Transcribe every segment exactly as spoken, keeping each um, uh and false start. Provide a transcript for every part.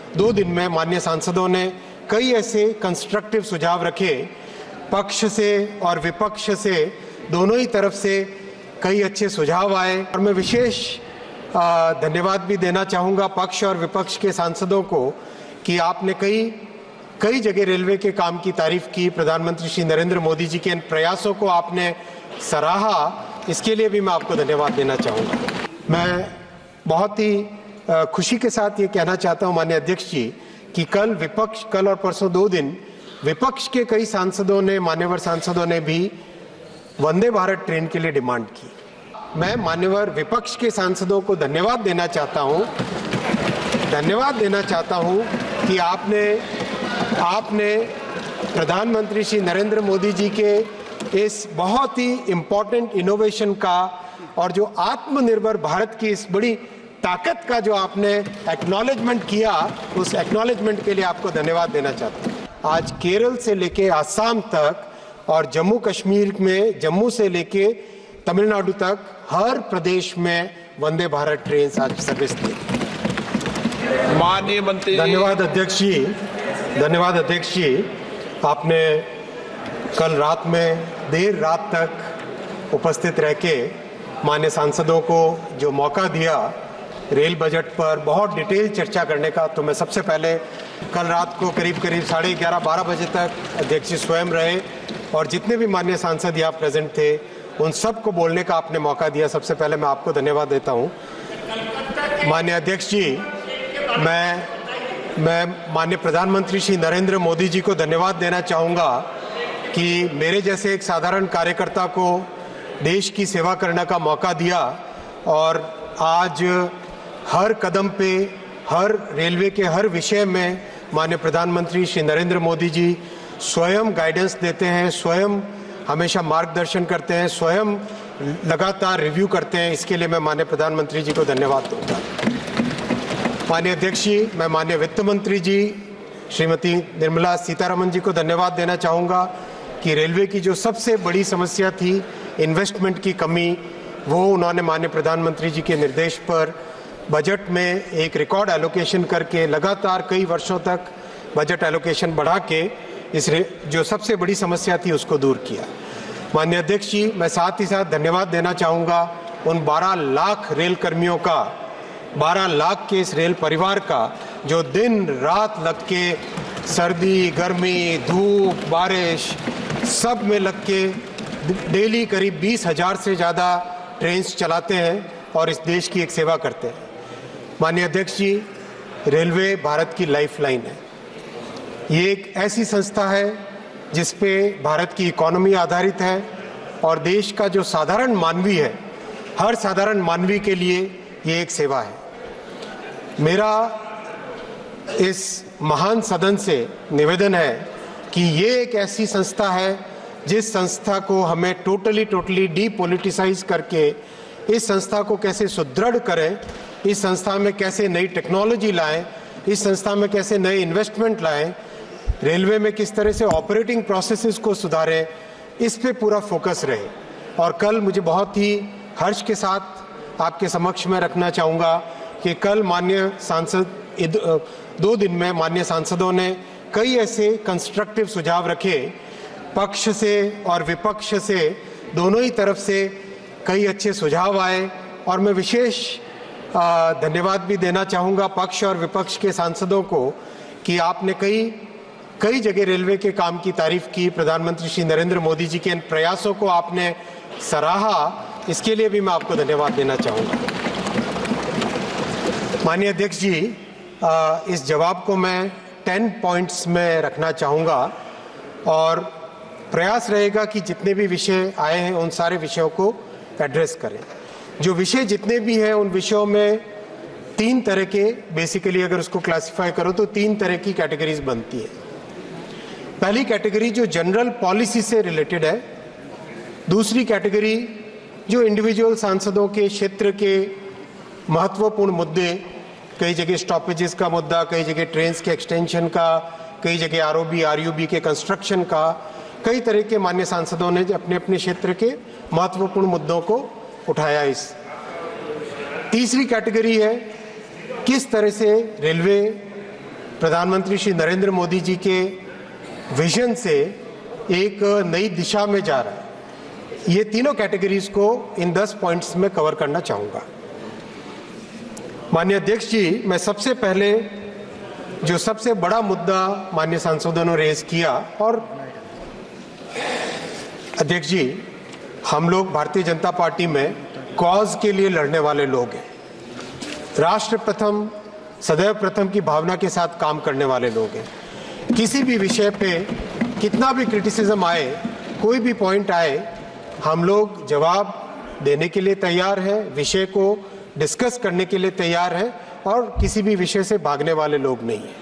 दो दिन में माननीय सांसदों ने कई ऐसे कंस्ट्रक्टिव सुझाव रखे, पक्ष से और विपक्ष से दोनों ही तरफ से कई अच्छे सुझाव आए और मैं विशेष धन्यवाद भी देना चाहूँगा पक्ष और विपक्ष के सांसदों को कि आपने कई कई जगह रेलवे के काम की तारीफ की। प्रधानमंत्री श्री नरेंद्र मोदी जी के इन प्रयासों को आपने सराहा, इसके लिए भी मैं आपको धन्यवाद देना चाहूँगा। मैं बहुत ही खुशी के साथ ये कहना चाहता हूँ माननीय अध्यक्ष जी कि कल विपक्ष कल और परसों दो दिन विपक्ष के कई सांसदों ने मान्यवर सांसदों ने भी वंदे भारत ट्रेन के लिए डिमांड की। मैं मान्यवर विपक्ष के सांसदों को धन्यवाद देना चाहता हूँ धन्यवाद देना चाहता हूँ कि आपने आपने प्रधानमंत्री श्री नरेंद्र मोदी जी के इस बहुत ही इम्पोर्टेंट इनोवेशन का और जो आत्मनिर्भर भारत की इस बड़ी ताकत का जो आपने एक्नॉलेजमेंट किया, उस एक्नॉलेजमेंट के लिए आपको धन्यवाद देना चाहता हूँ। आज केरल से लेके आसाम तक और जम्मू कश्मीर में जम्मू से लेके तमिलनाडु तक हर प्रदेश में वंदे भारत ट्रेन आज सर्विस दी। माननीय मंत्री, धन्यवाद अध्यक्ष जी धन्यवाद अध्यक्ष जी आपने कल रात में देर रात तक उपस्थित रह के माननीय सांसदों को जो मौका दिया रेल बजट पर बहुत डिटेल चर्चा करने का, तो मैं सबसे पहले कल रात को करीब करीब साढ़े ग्यारह बारह बजे तक अध्यक्ष जी स्वयं रहे और जितने भी माननीय सांसद यहाँ प्रेजेंट थे उन सब को बोलने का आपने मौका दिया। सबसे पहले मैं आपको धन्यवाद देता हूँ। माननीय अध्यक्ष जी, मैं मैं माननीय प्रधानमंत्री श्री नरेंद्र मोदी जी को धन्यवाद देना चाहूँगा कि मेरे जैसे एक साधारण कार्यकर्ता को देश की सेवा करने का मौका दिया और आज हर कदम पे हर रेलवे के हर विषय में माननीय प्रधानमंत्री श्री नरेंद्र मोदी जी स्वयं गाइडेंस देते हैं, स्वयं हमेशा मार्गदर्शन करते हैं, स्वयं लगातार रिव्यू करते हैं। इसके लिए मैं माननीय प्रधानमंत्री जी को धन्यवाद दूंगा। माननीय अध्यक्ष जी, मैं माननीय वित्त मंत्री जी श्रीमती निर्मला सीतारमण जी को धन्यवाद देना चाहूँगा कि रेलवे की जो सबसे बड़ी समस्या थी इन्वेस्टमेंट की कमी, वो उन्होंने माननीय प्रधानमंत्री जी के निर्देश पर बजट में एक रिकॉर्ड एलोकेशन करके लगातार कई वर्षों तक बजट एलोकेशन बढ़ा के इस जो सबसे बड़ी समस्या थी उसको दूर किया। माननीय अध्यक्ष जी, मैं साथ ही साथ धन्यवाद देना चाहूँगा उन बारह लाख रेल कर्मियों का, बारह लाख के इस रेल परिवार का जो दिन रात लग के सर्दी गर्मी धूप बारिश सब में लग के डेली करीब बीस हजार से ज़्यादा ट्रेन्स चलाते हैं और इस देश की एक सेवा करते हैं। माननीय अध्यक्ष जी, रेलवे भारत की लाइफलाइन है। ये एक ऐसी संस्था है जिस पे भारत की इकोनॉमी आधारित है और देश का जो साधारण मानवी है, हर साधारण मानवी के लिए ये एक सेवा है। मेरा इस महान सदन से निवेदन है कि ये एक ऐसी संस्था है जिस संस्था को हमें टोटली टोटली डीपोलिटिसाइज करके इस संस्था को कैसे सुदृढ़ करें, इस संस्था में कैसे नई टेक्नोलॉजी लाएं, इस संस्था में कैसे नए इन्वेस्टमेंट लाएं, रेलवे में किस तरह से ऑपरेटिंग प्रोसेसेस को सुधारें, इस पे पूरा फोकस रहे। और कल मुझे बहुत ही हर्ष के साथ आपके समक्ष में रखना चाहूँगा कि कल माननीय सांसद दो दिन में माननीय सांसदों ने कई ऐसे कंस्ट्रक्टिव सुझाव रखे, पक्ष से और विपक्ष से दोनों ही तरफ से कई अच्छे सुझाव आए और मैं विशेष धन्यवाद भी देना चाहूँगा पक्ष और विपक्ष के सांसदों को कि आपने कई कई जगह रेलवे के काम की तारीफ की। प्रधानमंत्री श्री नरेंद्र मोदी जी के इन प्रयासों को आपने सराहा, इसके लिए भी मैं आपको धन्यवाद देना चाहूँगा। माननीय अध्यक्ष जी, इस जवाब को मैं टेन पॉइंट्स में रखना चाहूँगा और प्रयास रहेगा कि जितने भी विषय आए हैं उन सारे विषयों को एड्रेस करें। जो विषय जितने भी हैं उन विषयों में तीन तरह के, बेसिकली अगर उसको क्लासिफाई करो तो तीन तरह की कैटेगरीज बनती है। पहली कैटेगरी जो जनरल पॉलिसी से रिलेटेड है, दूसरी कैटेगरी जो इंडिविजुअल सांसदों के क्षेत्र के महत्वपूर्ण मुद्दे, कई जगह स्टॉपेजेस का मुद्दा, कई जगह ट्रेन्स के एक्सटेंशन का, कई जगह आरओबी आरयूबी के कंस्ट्रक्शन का, कई तरह के मान्य सांसदों ने अपने अपने क्षेत्र के महत्वपूर्ण मुद्दों को उठाया। इस तीसरी कैटेगरी है किस तरह से रेलवे प्रधानमंत्री श्री नरेंद्र मोदी जी के विजन से एक नई दिशा में जा रहा है। ये तीनों कैटेगरीज को इन दस पॉइंट्स में कवर करना चाहूँगा। माननीय अध्यक्ष जी, मैं सबसे पहले जो सबसे बड़ा मुद्दा माननीय सांसदों ने रेज किया, और अध्यक्ष जी, हम लोग भारतीय जनता पार्टी में कॉज के लिए लड़ने वाले लोग हैं, राष्ट्र प्रथम सदैव प्रथम की भावना के साथ काम करने वाले लोग हैं। किसी भी विषय पे कितना भी क्रिटिसिज्म आए, कोई भी पॉइंट आए, हम लोग जवाब देने के लिए तैयार हैं, विषय को डिस्कस करने के लिए तैयार हैं और किसी भी विषय से भागने वाले लोग नहीं हैं।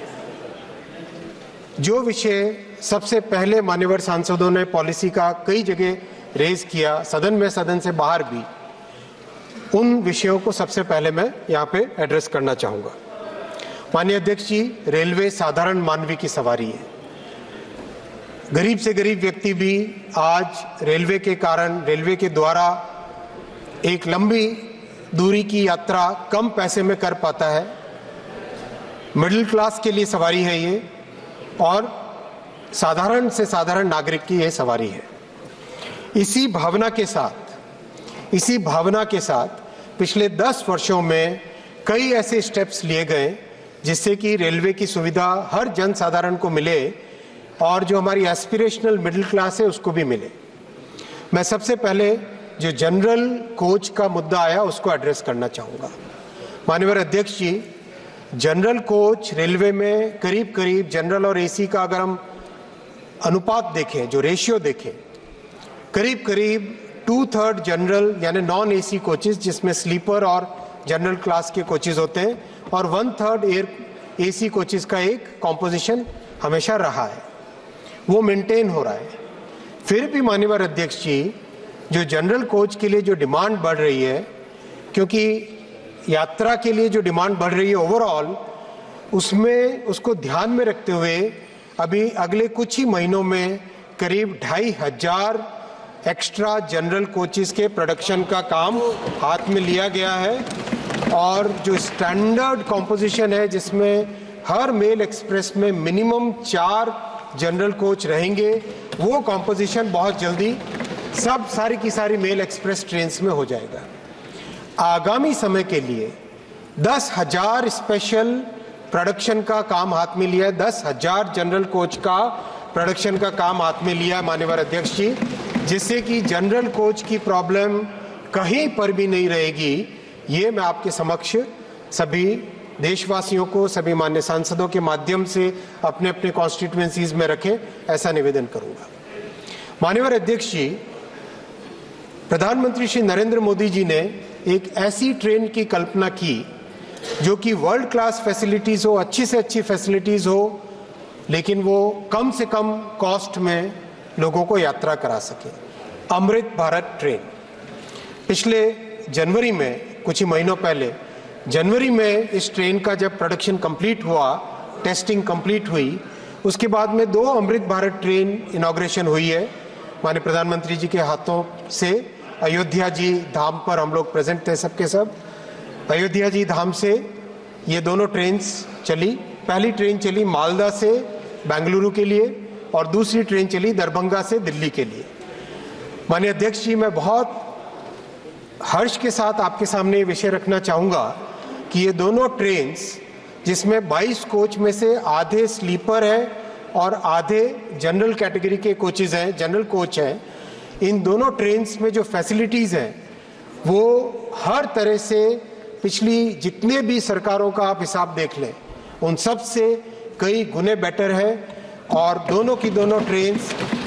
जो विषय सबसे पहले मान्यवर सांसदों ने पॉलिसी का कई जगह रेज किया, सदन में सदन से बाहर भी, उन विषयों को सबसे पहले मैं यहाँ पे एड्रेस करना चाहूँगा। माननीय अध्यक्ष जी, रेलवे साधारण मानवी की सवारी है। गरीब से गरीब व्यक्ति भी आज रेलवे के कारण, रेलवे के द्वारा एक लंबी दूरी की यात्रा कम पैसे में कर पाता है। मिडिल क्लास के लिए सवारी है ये, और साधारण से साधारण नागरिक की यह सवारी है। इसी भावना के साथ इसी भावना के साथ पिछले दस वर्षों में कई ऐसे स्टेप्स लिए गए जिससे कि रेलवे की सुविधा हर जन साधारण को मिले और जो हमारी एस्पिरेशनल मिडिल क्लास है उसको भी मिले। मैं सबसे पहले जो जनरल कोच का मुद्दा आया उसको एड्रेस करना चाहूँगा। माननीय अध्यक्ष जी, जनरल कोच रेलवे में करीब करीब जनरल और एसी का अगर हम अनुपात देखें, जो रेशियो देखें, करीब करीब टू थर्ड जनरल यानी नॉन एसी कोचेस जिसमें स्लीपर और जनरल क्लास के कोचेस होते हैं, और one third air AC coaches का एक कॉम्पोजिशन हमेशा रहा है, वो मेंटेन हो रहा है। फिर भी माननीय अध्यक्ष जी, जो जनरल कोच के लिए जो डिमांड बढ़ रही है, क्योंकि यात्रा के लिए जो डिमांड बढ़ रही है ओवरऑल, उसमें उसको ध्यान में रखते हुए अभी अगले कुछ ही महीनों में करीब ढाई हजार एक्स्ट्रा जनरल कोचेस के प्रोडक्शन का काम हाथ में लिया गया है। और जो स्टैंडर्ड कॉम्पोजिशन है जिसमें हर मेल एक्सप्रेस में मिनिमम चार जनरल कोच रहेंगे, वो कॉम्पोजिशन बहुत जल्दी सब सारी की सारी मेल एक्सप्रेस ट्रेन्स में हो जाएगा। आगामी समय के लिए दस हजार स्पेशल प्रोडक्शन का काम हाथ में लिया है, दस हजार जनरल कोच का प्रोडक्शन का काम हाथ में लिया है माननीय अध्यक्ष जी, जिससे कि जनरल कोच की प्रॉब्लम कहीं पर भी नहीं रहेगी। ये मैं आपके समक्ष सभी देशवासियों को, सभी मान्य सांसदों के माध्यम से अपने अपने कॉन्स्टिट्यूएंसीज में रखें, ऐसा निवेदन करूंगा। माननीय अध्यक्ष जी, प्रधानमंत्री श्री नरेंद्र मोदी जी ने एक ऐसी ट्रेन की कल्पना की जो कि वर्ल्ड क्लास फैसिलिटीज हो, अच्छी से अच्छी फैसिलिटीज हो, लेकिन वो कम से कम कॉस्ट में लोगों को यात्रा करा सके। अमृत भारत ट्रेन पिछले जनवरी में, कुछ ही महीनों पहले जनवरी में इस ट्रेन का जब प्रोडक्शन कंप्लीट हुआ, टेस्टिंग कंप्लीट हुई, उसके बाद में दो अमृत भारत ट्रेन इनॉग्रेशन हुई है माननीय प्रधानमंत्री जी के हाथों से। अयोध्या जी धाम पर हम लोग प्रेजेंट थे सबके सब। अयोध्या जी धाम से ये दोनों ट्रेन्स चली। पहली ट्रेन चली मालदा से बेंगलुरु के लिए और दूसरी ट्रेन चली दरभंगा से दिल्ली के लिए। माननीय अध्यक्ष जी, मैं बहुत हर्ष के साथ आपके सामने ये विषय रखना चाहूँगा कि ये दोनों ट्रेन्स, जिसमें बाईस कोच में से आधे स्लीपर है और आधे जनरल कैटेगरी के कोचेज हैं, जनरल कोच हैं, इन दोनों ट्रेन्स में जो फैसिलिटीज़ हैं वो हर तरह से पिछली जितने भी सरकारों का आप हिसाब देख लें उन सब से कई गुने बेटर है। और दोनों की दोनों ट्रेन्स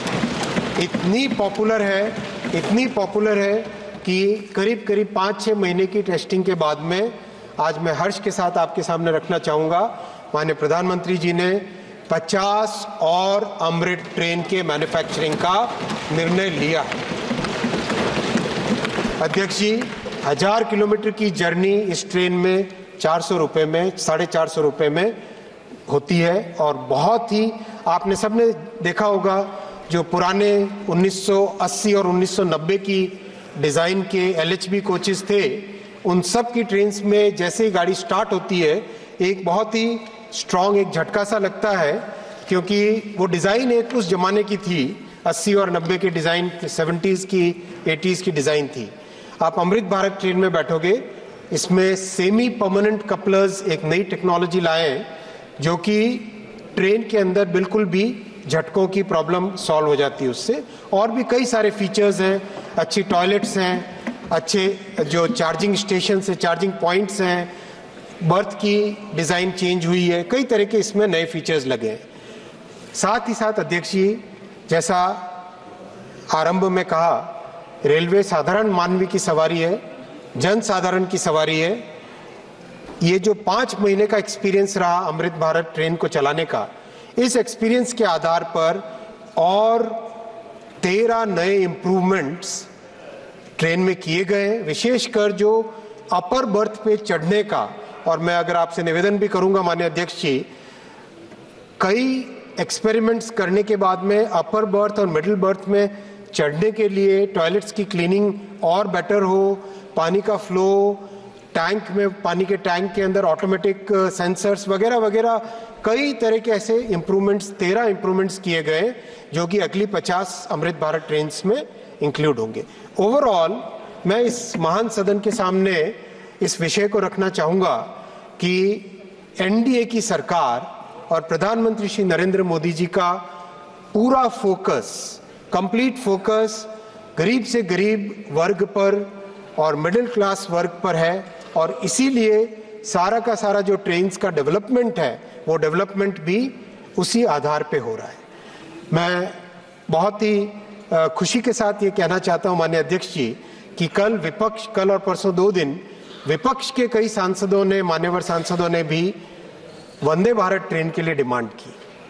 इतनी पॉपुलर है इतनी पॉपुलर है कि करीब करीब पाँच छः महीने की टेस्टिंग के बाद में आज मैं हर्ष के साथ आपके सामने रखना चाहूँगा, माननीय प्रधानमंत्री जी ने पचास और अमृत ट्रेन के मैन्युफैक्चरिंग का निर्णय लिया है। अध्यक्ष जी, हजार किलोमीटर की जर्नी इस ट्रेन में चार सौ रुपये में, साढ़े चार सौ रुपये में होती है। और बहुत ही आपने सबने देखा होगा जो पुराने उन्नीस सौ अस्सी और उन्नीस सौ नब्बे की डिज़ाइन के एल एच बी कोचेस थे, उन सब की ट्रेन्स में जैसे ही गाड़ी स्टार्ट होती है एक बहुत ही स्ट्रॉन्ग एक झटका सा लगता है, क्योंकि वो डिज़ाइन एक उस जमाने की थी, अस्सी और नब्बे की डिज़ाइन, सेवेंटीज़ की, एटीज़ की डिज़ाइन थी। आप अमृत भारत ट्रेन में बैठोगे, इसमें सेमी परमानेंट कपलर्स एक नई टेक्नोलॉजी लाए हैं, जो कि ट्रेन के अंदर बिल्कुल भी झटकों की प्रॉब्लम सॉल्व हो जाती है उससे। और भी कई सारे फीचर्स हैं, अच्छी टॉयलेट्स हैं, अच्छे जो चार्जिंग स्टेशन है, चार्जिंग पॉइंट्स हैं, बर्थ की डिज़ाइन चेंज हुई है, कई तरह के इसमें नए फीचर्स लगे हैं। साथ ही साथ अध्यक्ष जी, जैसा आरंभ में कहा, रेलवे साधारण मानवी की सवारी है, जन साधारण की सवारी है। ये जो पाँच महीने का एक्सपीरियंस रहा अमृत भारत ट्रेन को चलाने का, इस एक्सपीरियंस के आधार पर और तेरह नए इम्प्रूवमेंट्स ट्रेन में किए गए, विशेषकर जो अपर बर्थ पे चढ़ने का। और मैं अगर आपसे निवेदन भी करूंगा माननीय अध्यक्ष जी, कई एक्सपेरिमेंट्स करने के बाद में अपर बर्थ और मिडिल बर्थ में चढ़ने के लिए टॉयलेट्स की क्लीनिंग और बेटर हो, पानी का फ्लो, टैंक में, पानी के टैंक के अंदर ऑटोमेटिक सेंसर्स वगैरह वगैरह, कई तरह के ऐसे इम्प्रूवमेंट्स, तेरह इम्प्रूवमेंट्स किए गए, जो कि अगली पचास अमृत भारत ट्रेन्स में इंक्लूड होंगे। ओवरऑल मैं इस महान सदन के सामने इस विषय को रखना चाहूँगा कि एनडीए की सरकार और प्रधानमंत्री श्री नरेंद्र मोदी जी का पूरा फोकस, कंप्लीट फोकस गरीब से गरीब वर्ग पर और मिडिल क्लास वर्ग पर है, और इसीलिए सारा का सारा जो ट्रेन्स का डेवलपमेंट है, वो डेवलपमेंट भी उसी आधार पे हो रहा है। मैं बहुत ही खुशी के साथ ये कहना चाहता हूँ माननीय अध्यक्ष जी कि कल विपक्ष, कल और परसों दो दिन विपक्ष के कई सांसदों ने, मान्यवर सांसदों ने भी वंदे भारत ट्रेन के लिए डिमांड की।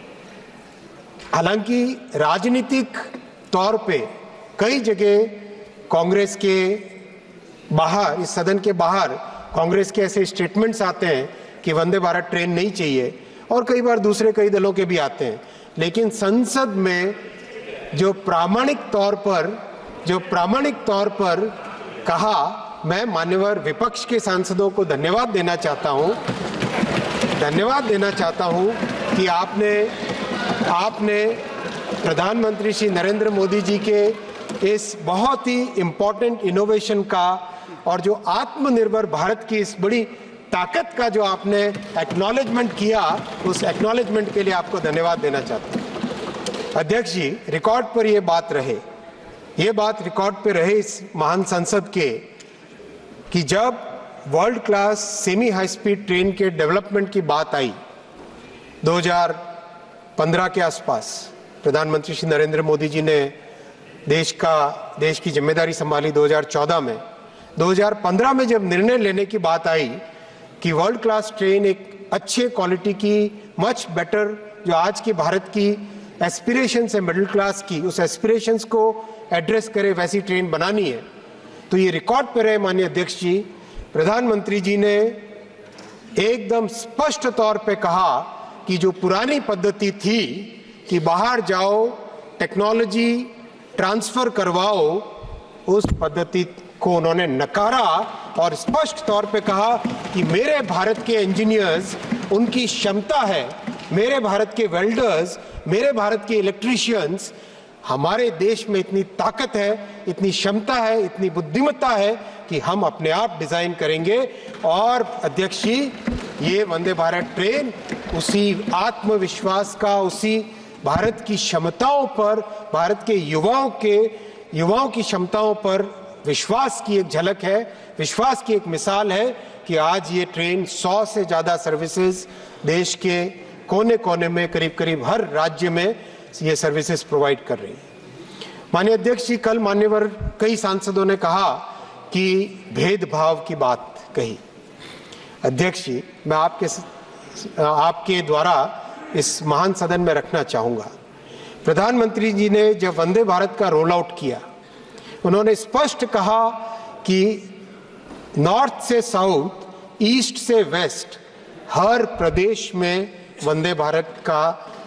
हालांकि राजनीतिक तौर पे कई जगह कांग्रेस के बाहर, इस सदन के बाहर कांग्रेस के ऐसे स्टेटमेंट्स आते हैं कि वंदे भारत ट्रेन नहीं चाहिए, और कई बार दूसरे कई दलों के भी आते हैं, लेकिन संसद में जो प्रामाणिक तौर पर जो प्रामाणिक तौर पर कहा, मैं मान्यवर विपक्ष के सांसदों को धन्यवाद देना चाहता हूं धन्यवाद देना चाहता हूं कि आपने आपने प्रधानमंत्री श्री नरेंद्र मोदी जी के इस बहुत ही इम्पोर्टेंट इनोवेशन का और जो आत्मनिर्भर भारत की इस बड़ी ताकत का जो आपने एक्नॉलेजमेंट किया, उस एक्नॉलेजमेंट के लिए आपको धन्यवाद देना चाहता हूं। अध्यक्ष जी, रिकॉर्ड पर यह बात रहे, ये बात रिकॉर्ड पे रहे इस महान संसद के, कि जब world class semi high speed train के डेवलपमेंट की बात आई दो हज़ार पंद्रह के आसपास, प्रधानमंत्री श्री नरेंद्र मोदी जी ने देश का देश की जिम्मेदारी संभाली दो हज़ार चौदह में। दो हज़ार पंद्रह में जब निर्णय लेने की बात आई कि वर्ल्ड क्लास ट्रेन एक अच्छे क्वालिटी की, मच बेटर, जो आज की भारत की एस्पिरेशंस है मिडिल क्लास की, उस एस्पिरेशंस को एड्रेस करे, वैसी ट्रेन बनानी है, तो ये रिकॉर्ड पर है माननीय अध्यक्ष जी, प्रधानमंत्री जी ने एकदम स्पष्ट तौर पे कहा कि जो पुरानी पद्धति थी कि बाहर जाओ, टेक्नोलॉजी ट्रांसफर करवाओ, उस पद्धति को उन्होंने नकारा और स्पष्ट तौर पे कहा कि मेरे भारत के इंजीनियर्स, उनकी क्षमता है, मेरे भारत के वेल्डर्स, मेरे भारत के इलेक्ट्रीशियंस, हमारे देश में इतनी ताकत है, इतनी क्षमता है, इतनी बुद्धिमत्ता है कि हम अपने आप डिजाइन करेंगे। और अध्यक्ष जी, ये वंदे भारत ट्रेन उसी आत्मविश्वास का, उसी भारत की क्षमताओं पर, भारत के युवाओं के युवाओं की क्षमताओं पर विश्वास की एक झलक है, विश्वास की एक मिसाल है कि आज ये ट्रेन सौ से ज्यादा सर्विसेज देश के कोने कोने में, करीब करीब हर राज्य में ये सर्विसेज प्रोवाइड कर रही है। माननीय अध्यक्ष जी, कल मान्यवर कई सांसदों ने कहा कि भेदभाव की बात कही। अध्यक्ष जी, मैं आपके आपके द्वारा इस महान सदन में रखना चाहूंगा, प्रधानमंत्री जी ने जब वंदे भारत का रोल आउट किया, उन्होंने स्पष्ट कहा कि नॉर्थ से साउथ, ईस्ट से वेस्ट, हर प्रदेश में वंदे भारत का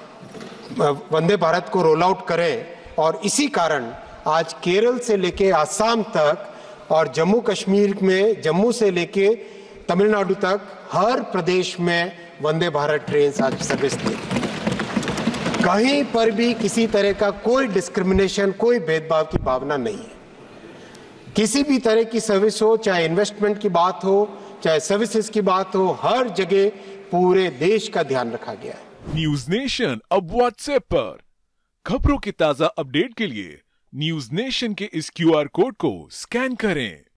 वंदे भारत को रोल आउट करें। और इसी कारण आज केरल से लेके आसाम तक और जम्मू कश्मीर में, जम्मू से लेके तमिलनाडु तक, हर प्रदेश में वंदे भारत ट्रेन आज सर्विस दी। कहीं पर भी किसी तरह का कोई डिस्क्रिमिनेशन, कोई भेदभाव की भावना नहीं है। किसी भी तरह की सर्विस हो, चाहे इन्वेस्टमेंट की बात हो, चाहे सर्विसेज की बात हो, हर जगह पूरे देश का ध्यान रखा गया है। न्यूज नेशन अब व्हाट्सएप पर खबरों के ताजा अपडेट के लिए न्यूज नेशन के इस क्यूआर कोड को स्कैन करें।